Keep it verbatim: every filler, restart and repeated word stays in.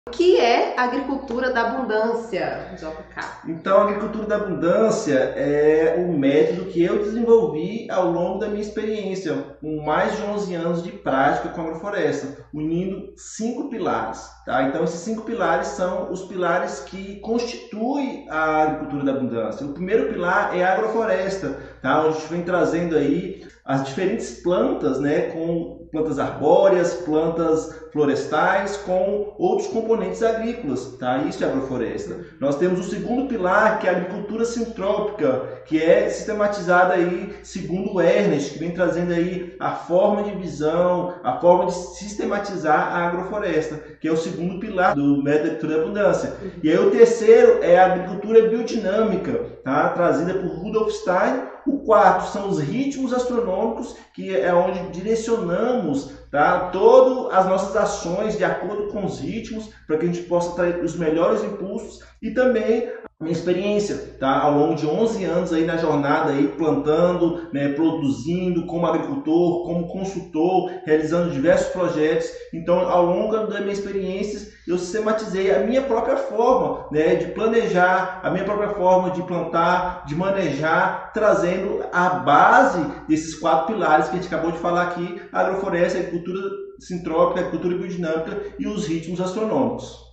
O que é agricultura da abundância, J K? Então, a agricultura da abundância é o método que eu desenvolvi ao longo da minha experiência, com mais de onze anos de prática com agrofloresta, unindo cinco pilares. Tá? Então, esses cinco pilares são os pilares que constituem a agricultura da abundância. O primeiro pilar é a agrofloresta, tá? Onde a gente vem trazendo aí as diferentes plantas, né, com plantas arbóreas, plantas florestais, com outros componentes agrícolas, tá? Isso é agrofloresta. Nós temos o segundo pilar, que é a agricultura sintrópica, que é sistematizada aí segundo o Ernest, que vem trazendo aí a forma de visão, a forma de sistematizar a agrofloresta, que é o segundo pilar do método da agricultura da abundância. E aí o terceiro é a agricultura biodinâmica, tá? Trazida por Rudolf Steiner. O quarto são os ritmos astronômicos, que é onde direcionamos, tá, todas as nossas ações de acordo com os ritmos, para que a gente possa trazer os melhores impulsos. E também a minha experiência, tá, ao longo de onze anos aí na jornada, aí, plantando, né, produzindo como agricultor, como consultor, realizando diversos projetos. Então, ao longo da minha experiência, eu sistematizei a minha própria forma, né, de planejar, a minha própria forma de plantar, de manejar, trazendo a base desses quatro pilares que a gente acabou de falar aqui: a agrofloresta, a agricultura sintrópica, a agricultura biodinâmica e os ritmos astronômicos.